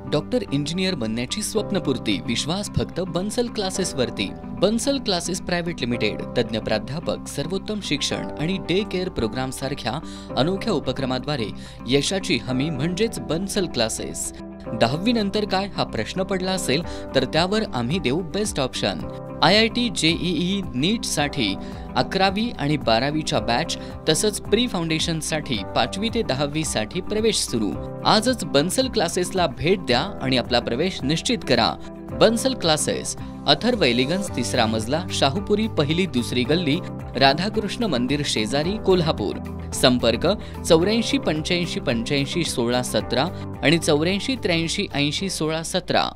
Doctor engineer बनण्याची स्वप्नपूर्ती विश्वास फक्त Bansal classes वरती। बन्सल क्लासेस प्रायव्हेट लिमिटेड तज्ञ प्राध्यापक, सर्वोत्तम शिक्षण आणि डे केअर प्रोग्राम सारख्या अनोख्या उपक्रमाद्वारे यशाची हमी म्हणजेच बन्सल क्लासेस। 10वी नंतर काय हा प्रश्न पडला असेल तर त्यावर आम्ही देऊ best option. IIT JEE NEET साठी 11वी आणि 12वीच्या बॅच तसंच प्री फाउंडेशन साठी 5वी ते 10वी साठी प्रवेश सुरू। आजच बन्सल क्लासेसला भेट द्या आणि आपला प्रवेश निश्चित करा। बन्सल क्लासेस, अथर्व एलिगन्स, 3रा मजला, शाहूपुरी, 1ली 2री गल्ली, राधाकृष्ण मंदिर शेजारी, कोल्हापूर। संपर्क 84 85 85 16 17 आणि 84 83 80 16 17।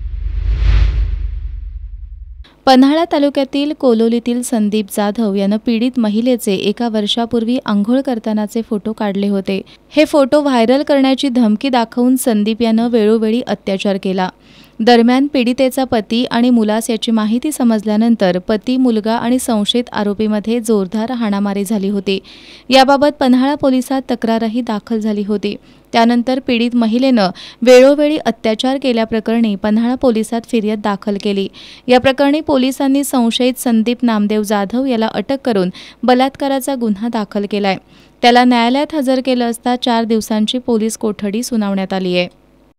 पन्हाळा तालुक्यातील कोलोलीतील संदीप जाधव यानं पीडित महिलेचे एका वर्षापूर्वी आंघोळ करतानाचे फोटो काढले होते। हे फोटो व्हायरल करण्याची धमकी दाखवून संदीप यानं वेळोवेळी अत्याचार केला। दरम्यान पीडितेचा पती आणि मुलास याची माहिती समजल्यानंतर पती, मुलगा आणि संशयित आरोपीमध्ये जोरदार हाणामारी झाली होती। याबाबत पन्हाळा पोलिसात तक्रारही दाखल झाली होती। त्यानंतर पीडित महिलेनं वेळोवेळी अत्याचार केल्याप्रकरणी पन्हाळा पोलिसात फिर्याद दाखल केली। या प्रकरणी पोलिसांनी संशयित संदीप नामदेव जाधव याला अटक करून बलात्काराचा गुन्हा दाखल केलाय। त्याला न्यायालयात हजर केलं असता 4 दिवसांची पोलीस कोठडी सुनावण्यात आली आहे।